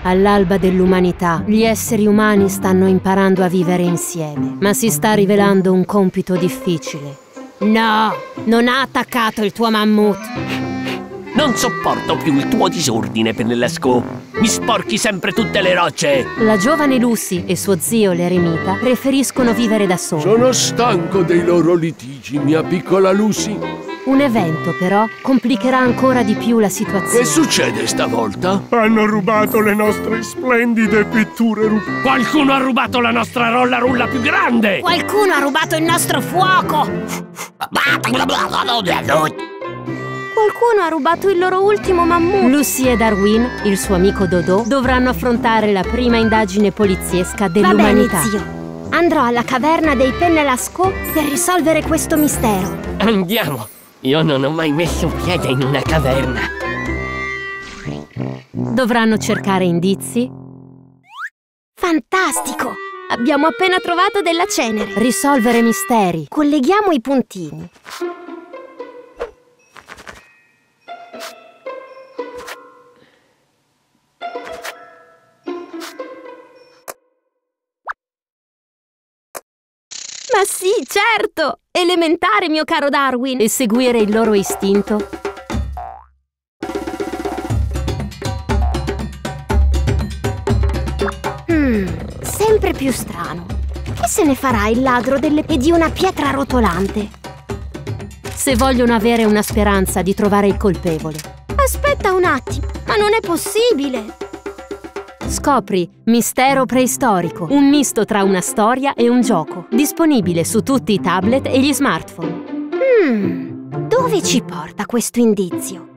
All'alba dell'umanità, gli esseri umani stanno imparando a vivere insieme, ma si sta rivelando un compito difficile. No, non ha attaccato il tuo mammut. Non sopporto più il tuo disordine, Pennelasco. Mi sporchi sempre tutte le rocce. La giovane Lucy e suo zio l'eremita preferiscono vivere da soli. Sono stanco dei loro litigi, mia piccola Lucy. Un evento, però, complicherà ancora di più la situazione. Che succede stavolta? Hanno rubato le nostre splendide pitture rupate. Qualcuno ha rubato la nostra rolla più grande. Qualcuno ha rubato il nostro fuoco. Qualcuno ha rubato il loro ultimo mammut. Lucy e Darwin, il suo amico Dodò, dovranno affrontare la prima indagine poliziesca dell'umanità. Va bene, zio. Andrò alla caverna dei Pennelasco per risolvere questo mistero. Andiamo. Io non ho mai messo piede in una caverna. Dovranno cercare indizi. Fantastico! Abbiamo appena trovato della cenere. Risolvere misteri. Colleghiamo i puntini. Ma sì, certo! Elementare, mio caro Darwin! E seguire il loro istinto. Sempre più strano. Che se ne farà il ladro e di una pietra rotolante? Se vogliono avere una speranza di trovare il colpevole. Aspetta un attimo, ma non è possibile! Scopri Mistero Preistorico, un misto tra una storia e un gioco, disponibile su tutti i tablet e gli smartphone. Dove ci porta questo indizio?